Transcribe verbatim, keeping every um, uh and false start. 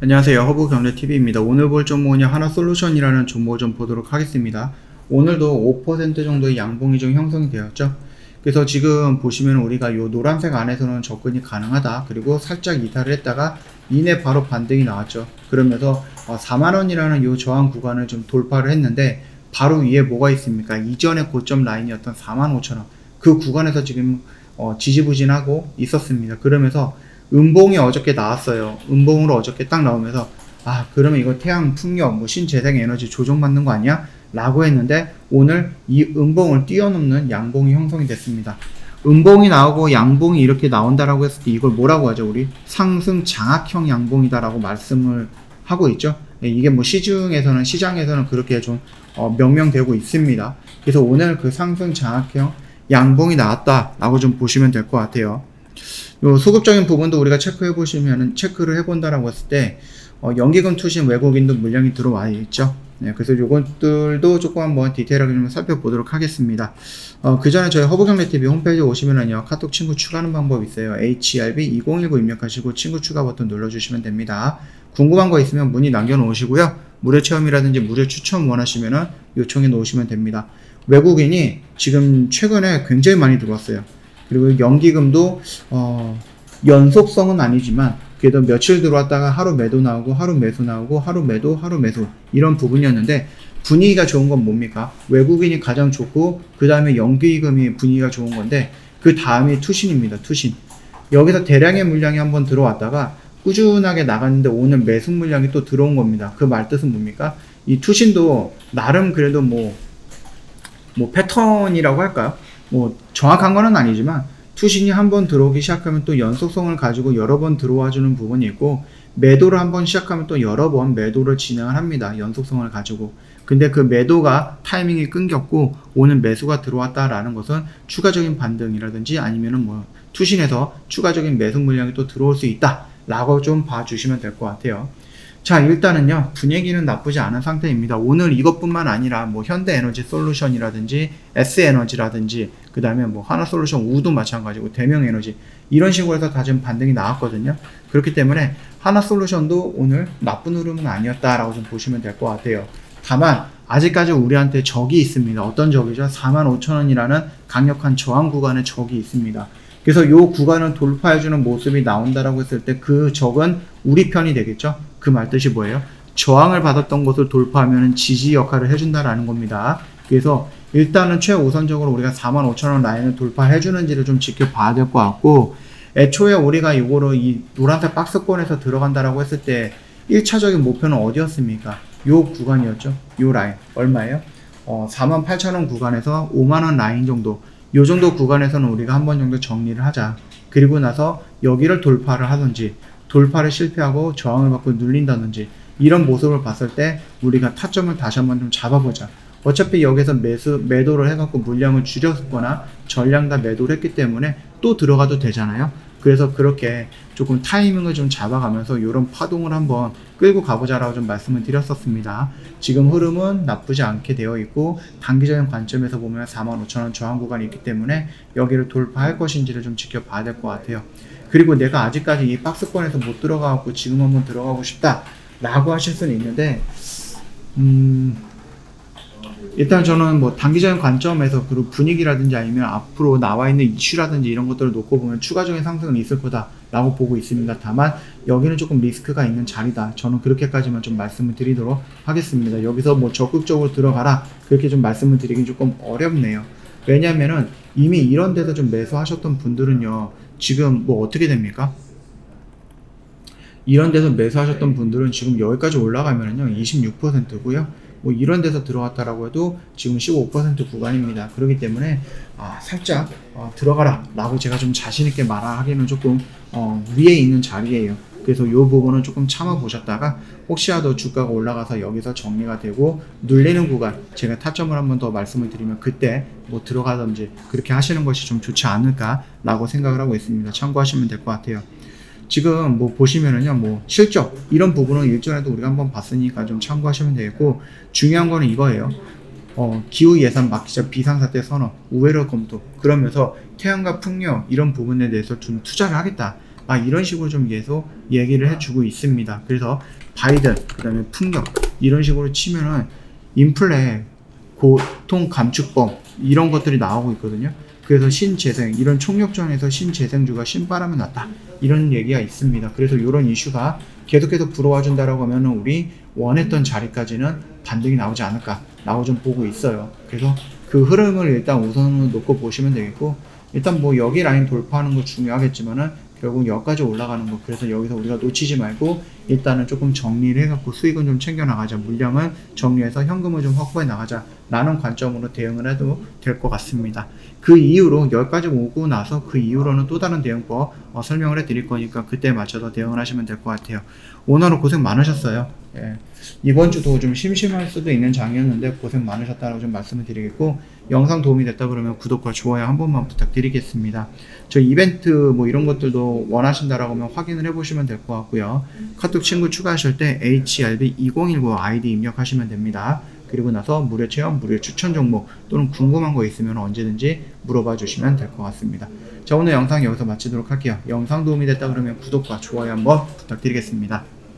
안녕하세요. 허브경제티비입니다. 오늘 볼 종목은 하나솔루션이라는 종목을 좀 보도록 하겠습니다. 오늘도 오 퍼센트 정도의 양봉이 좀 형성이 되었죠. 그래서 지금 보시면 우리가 요 노란색 안에서는 접근이 가능하다. 그리고 살짝 이탈을 했다가 이내 바로 반등이 나왔죠. 그러면서 사만 원이라는 요 저항 구간을 좀 돌파를 했는데 바로 위에 뭐가 있습니까? 이전의 고점 라인이었던 사만 오천 원. 그 구간에서 지금 어, 지지부진하고 있었습니다. 그러면서 음봉이 어저께 나왔어요. 음봉으로 어저께 딱 나오면서 아 그러면 이거 태양 풍력 뭐 신재생에너지 조정받는 거 아니야? 라고 했는데 오늘 이 음봉을 뛰어넘는 양봉이 형성이 됐습니다. 음봉이 나오고 양봉이 이렇게 나온다라고 했을 때 이걸 뭐라고 하죠? 우리 상승 장악형 양봉이다라고 말씀을 하고 있죠. 이게 뭐 시중에서는 시장에서는 그렇게 좀 어, 명명되고 있습니다. 그래서 오늘 그 상승 장악형 양봉이 나왔다라고 좀 보시면 될 것 같아요. 요 소급적인 부분도 우리가 체크해 보시면은 체크를 해 본다라고 했을 때 어, 연기금 투신 외국인도 물량이 들어와 있죠. 네, 그래서 요것들도 조금 한번 디테일하게 좀 살펴보도록 하겠습니다. 어, 그 전에 저희 허브경제티비 홈페이지에 오시면은요 카톡 친구 추가하는 방법이 있어요. 에이치 알 비 이공일구 입력하시고 친구 추가 버튼 눌러주시면 됩니다. 궁금한 거 있으면 문의 남겨놓으시고요. 무료 체험이라든지 무료 추천 원하시면은 요청해 놓으시면 됩니다. 외국인이 지금 최근에 굉장히 많이 들어왔어요. 그리고 연기금도 어, 연속성은 아니지만 그래도 며칠 들어왔다가 하루 매도 나오고 하루 매수 나오고 하루 매도 하루 매수 이런 부분이었는데 분위기가 좋은 건 뭡니까? 외국인이 가장 좋고 그 다음에 연기금이 분위기가 좋은 건데 그 다음이 투신입니다. 투신. 여기서 대량의 물량이 한번 들어왔다가 꾸준하게 나갔는데 오늘 매수 물량이 또 들어온 겁니다. 그 말 뜻은 뭡니까? 이 투신도 나름 그래도 뭐, 뭐 패턴이라고 할까요? 뭐 정확한 건 아니지만 투신이 한번 들어오기 시작하면 또 연속성을 가지고 여러 번 들어와 주는 부분이 있고 매도를 한번 시작하면 또 여러 번 매도를 진행을 합니다. 연속성을 가지고. 근데 그 매도가 타이밍이 끊겼고 오늘 매수가 들어왔다라는 것은 추가적인 반등이라든지 아니면은 뭐 투신에서 추가적인 매수 물량이 또 들어올 수 있다 라고 좀 봐주시면 될 것 같아요. 자 일단은요 분위기는 나쁘지 않은 상태입니다. 오늘 이것뿐만 아니라 뭐 현대에너지 솔루션이라든지 S에너지라든지 그 다음에 뭐 하나솔루션 우도 마찬가지고 대명에너지 이런 식으로 해서 다 지금 반등이 나왔거든요. 그렇기 때문에 하나솔루션도 오늘 나쁜 흐름은 아니었다라고 좀 보시면 될 것 같아요. 다만 아직까지 우리한테 적이 있습니다. 어떤 적이죠? 사만 오천 원이라는 강력한 저항 구간의 적이 있습니다. 그래서 이 구간을 돌파해주는 모습이 나온다라고 했을 때 그 적은 우리 편이 되겠죠. 그 말뜻이 뭐예요? 저항을 받았던 것을 돌파하면 지지 역할을 해준다라는 겁니다. 그래서 일단은 최우선적으로 우리가 사만 오천 원 라인을 돌파해주는지를 좀 지켜봐야 될 것 같고 애초에 우리가 이거로 이 노란색 박스권에서 들어간다라고 했을 때 일 차적인 목표는 어디였습니까? 요 구간이었죠. 요 라인 얼마예요? 어, 사만 팔천 원 구간에서 오만 원 라인 정도 요 정도 구간에서는 우리가 한 번 정도 정리를 하자. 그리고 나서 여기를 돌파를 하든지 돌파를 실패하고 저항을 받고 눌린다든지 이런 모습을 봤을 때 우리가 타점을 다시 한번 좀 잡아보자. 어차피 여기서 매수, 매도를 해갖고 물량을 줄였거나 전량 다 매도를 했기 때문에 또 들어가도 되잖아요. 그래서 그렇게 조금 타이밍을 좀 잡아가면서 이런 파동을 한번 끌고 가보자라고 좀 말씀을 드렸었습니다. 지금 흐름은 나쁘지 않게 되어 있고 단기적인 관점에서 보면 사만 오천 원 저항 구간이 있기 때문에 여기를 돌파할 것인지를 좀 지켜봐야 될 것 같아요. 그리고 내가 아직까지 이 박스권에서 못 들어가고 지금 한번 들어가고 싶다 라고 하실 수는 있는데 음... 일단 저는 뭐 단기적인 관점에서 그리고 분위기라든지 아니면 앞으로 나와 있는 이슈라든지 이런 것들을 놓고 보면 추가적인 상승은 있을 거다 라고 보고 있습니다. 다만 여기는 조금 리스크가 있는 자리다. 저는 그렇게까지만 좀 말씀을 드리도록 하겠습니다. 여기서 뭐 적극적으로 들어가라 그렇게 좀 말씀을 드리긴 조금 어렵네요. 왜냐면은 이미 이런 데서 좀 매수하셨던 분들은요 지금 뭐 어떻게 됩니까? 이런 데서 매수하셨던 분들은 지금 여기까지 올라가면은요 이십육 퍼센트고요. 뭐 이런 데서 들어왔다라고 해도 지금 십오 퍼센트 구간입니다. 그렇기 때문에 아, 살짝 어, 들어가라 라고 제가 좀 자신있게 말하기는 조금 어, 위에 있는 자리예요. 그래서 이 부분은 조금 참아 보셨다가 혹시라도 주가가 올라가서 여기서 정리가 되고 눌리는 구간 제가 타점을 한번 더 말씀을 드리면 그때 뭐 들어가든지 그렇게 하시는 것이 좀 좋지 않을까 라고 생각을 하고 있습니다. 참고하시면 될 것 같아요. 지금 뭐 보시면은요 뭐 실적 이런 부분은 일전에도 우리가 한번 봤으니까 좀 참고하시면 되겠고 중요한 거는 이거예요. 어, 기후 예산 막기적 비상사태 선언 우회로 검토 그러면서 태양과 풍력 이런 부분에 대해서 좀 투자를 하겠다 아 이런 식으로 좀 계속 얘기를 해주고 있습니다. 그래서 바이든, 그 다음에 풍력 이런 식으로 치면은 인플레, 고통 감축법 이런 것들이 나오고 있거든요. 그래서 신재생, 이런 총력전에서 신재생주가 신바람이 났다 이런 얘기가 있습니다. 그래서 이런 이슈가 계속해서 불어와 준다라고 하면 우리 원했던 자리까지는 반등이 나오지 않을까 라고 좀 보고 있어요. 그래서 그 흐름을 일단 우선은 놓고 보시면 되겠고, 일단 뭐 여기 라인 돌파하는 거 중요하겠지만은 결국 여기까지 올라가는 거, 그래서 여기서 우리가 놓치지 말고 일단은 조금 정리를 해갖고 수익은 좀 챙겨 나가자, 물량은 정리해서 현금을 좀 확보해 나가자 라는 관점으로 대응을 해도 될 것 같습니다. 그 이후로 여기까지 오고 나서 그 이후로는 또 다른 대응법 어, 설명을 해 드릴 거니까 그때 맞춰서 대응을 하시면 될 것 같아요. 오늘은 고생 많으셨어요. 예. 이번 주도 좀 심심할 수도 있는 장이었는데 고생 많으셨다고 좀 말씀을 드리겠고, 영상 도움이 됐다 그러면 구독과 좋아요 한 번만 부탁드리겠습니다. 저 이벤트 뭐 이런 것들도 원하신다라고 하면 확인을 해보시면 될 것 같고요. 카톡 친구 추가하실 때 에이치 알 비 이공일구 아이디 입력하시면 됩니다. 그리고 나서 무료 체험, 무료 추천 종목 또는 궁금한 거 있으면 언제든지 물어봐 주시면 될 것 같습니다. 자, 오늘 영상 여기서 마치도록 할게요. 영상 도움이 됐다 그러면 구독과 좋아요 한번 부탁드리겠습니다.